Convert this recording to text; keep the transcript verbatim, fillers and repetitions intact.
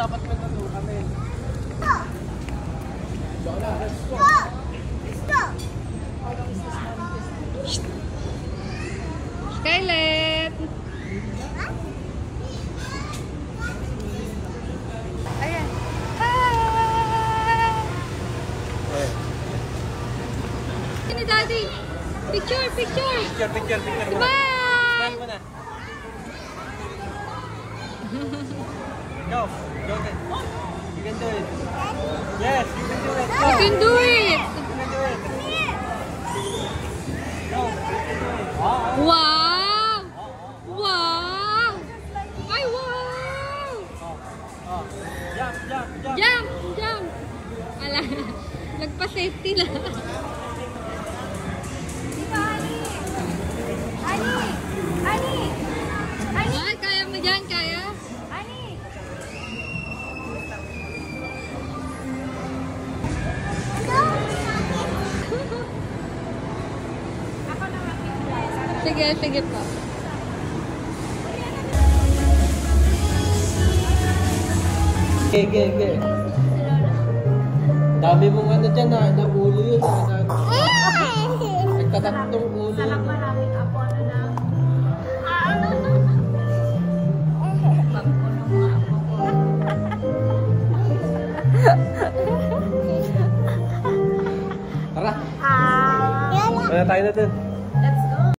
dapat ka na doon kami. Skylet! Ayan. Hi! Ini Daddy! Picture! Picture! Picture, picture, picture muna. Bye! Smile muna. Go! Go then. You can do it. Yes, you can do it. Go. You can do it! You can do it. Go. Wow! Wow! Wow! Ay, wow! Oh. Jump, jump, jump. Jump! Jump! Ala, nagpa-safety lang. Ani! Ani! Ani! Ay, kaya mo dyan, kaya? Ani! Ako na makikita. Sige, sige po. Okay, okay, okay. Dami mong ano dyan na, na ulo yun. Nagtatatlong ulo yun. Sarap maraming apo ano na. Tara! Wala tayo na dun.